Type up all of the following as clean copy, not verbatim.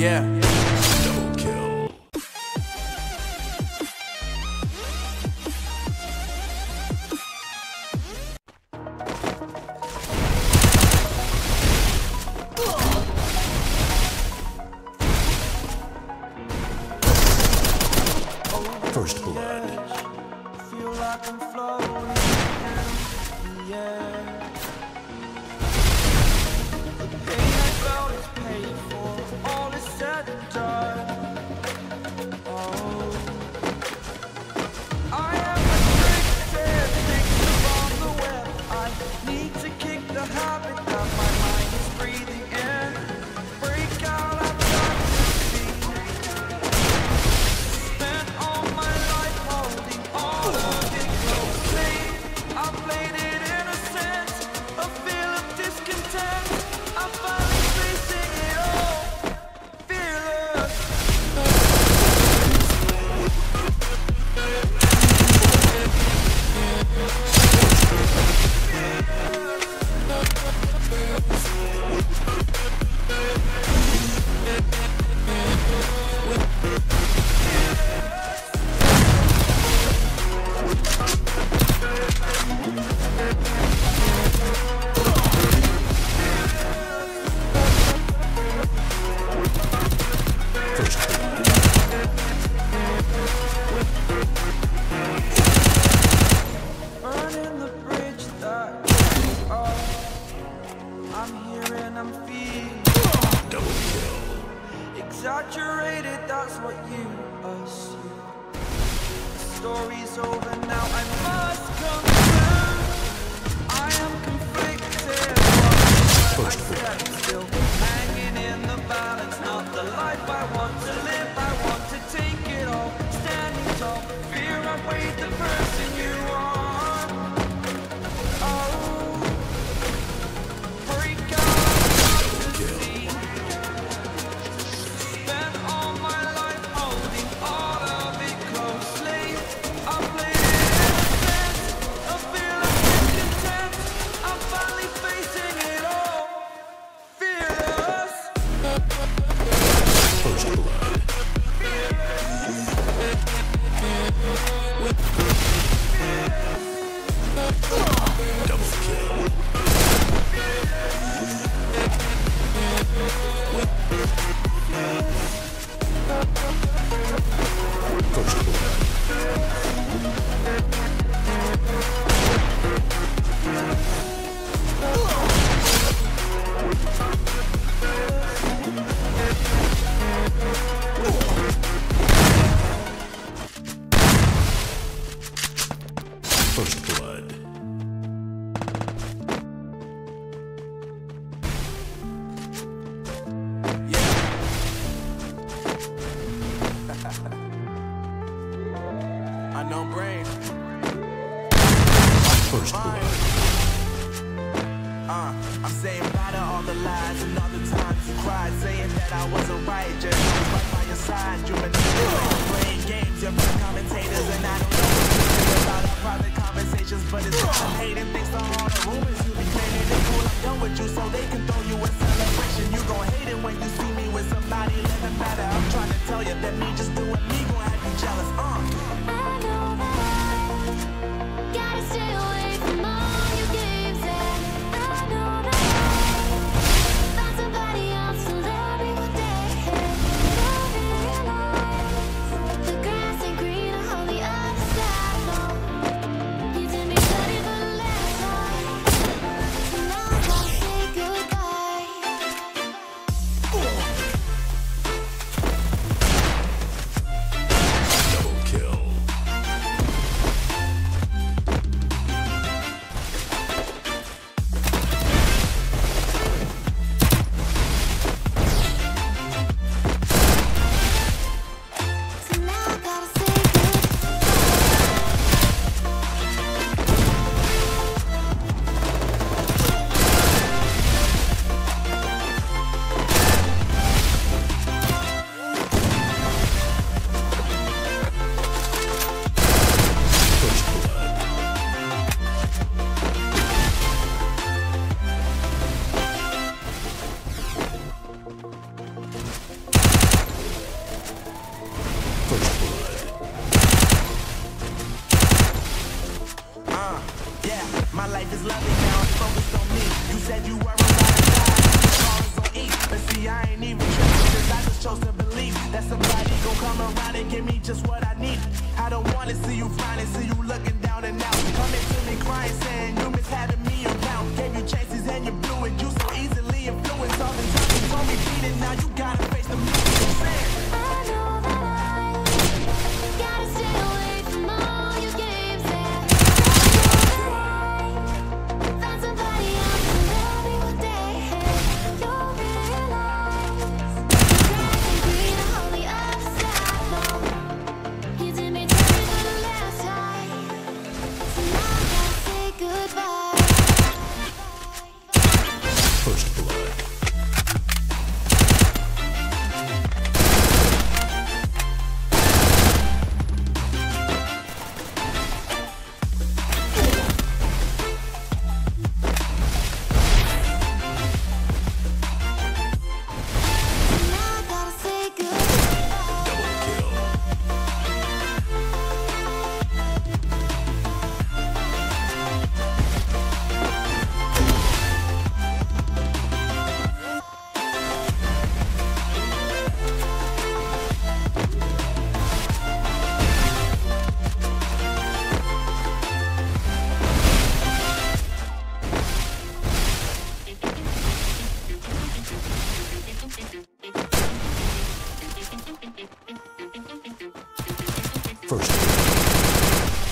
Yeah. Double kill. First blood. Feel like I'm floating in the air. The pain I felt is paid for, all is said and done. Oh, I am addicted, addicted on the web. I need to kick the habit that my mind is breathing in. Break out, I've got to see. Spent all my life holding all of it closely. I played it innocent, a feel of discontent. I'm finally facing it all, fearless. Burning the bridge that is off. I'm here and I'm feeling Double kill. exaggerated, that's what you assume. The story's over now, I must conclude. I am conflicted. What I said, I'm still hanging in the balance. Not the life I want to live, I want to take it all. Standing tall, fear I weighed the person you are. Oh, break out to see. Spent all my life holding all of it closely. I played it innocent, a feel of discontent. I'm finally facing it all, fearless. First blood. Double kill. First blood. First blood. Unknown brain. First blood. I'm saying bye to all the lies and all the times you cried, saying that I wasn't right, just I was right by your side. You manipulate, playing games, you're my commentators, and I don't know what you think about our private conversations, but it's all hating thanks to all the rumors you be claiming it cool. I'm done with you, so they can throw you a celebration. You gon' hate it when you see me with somebody living better. I'm trying to tell you that me just doing me gon' have you jealous. I know that gotta stay away from all your games, and I know that find somebody else to love you one day. But I realize the grass ain't greener on the my life is lovely now, I'm focused on me. You said you were about to die, cars on E. But see, I ain't even tripping, cause I just chose to believe that somebody gon' come around and give me just what I need. I don't wanna see you finally, see you looking down and out. Coming to me crying, saying you miss having me around. Gave you chances and you blew it, you so easily influenced. All the time you told me beat it, now you gotta face the music I'm saying. I know that I gotta stay away from all your games. And I found somebody else to love me one day. You'll realize grass ain't greener on the other side. No, you did me dirty for the last time, so now I gotta say goodbye. First blood. Now I gotta say goodbye. Double kill. First blood.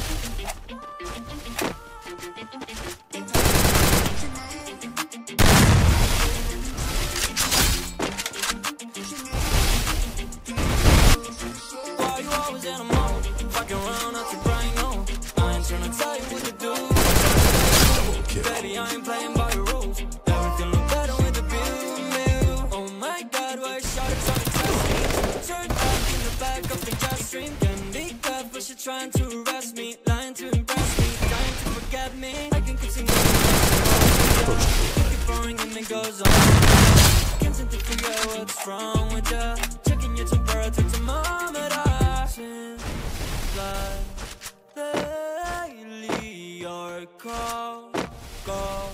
Why you always in a mode? Fucking around out your brain, no. I ain't tryna tell you what to do. Double kill. Baby, I ain't playing by your rules. Everything look better with the view. Oh my God, why shot it trying to test me? Turned up in the back of the jet stream. Can be careful, she trying to arrest me, lying to impress me, trying to forget me. I can continue. Keep pouring and it goes on. Can't seem to figure out what's wrong with ya. Checking your temperature thermometer. Since like lately, your call.